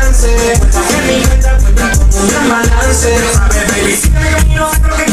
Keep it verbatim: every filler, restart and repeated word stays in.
romance. Que mi cuenta cuenta con un gran balance. Sabes, baby, si me camino, creo que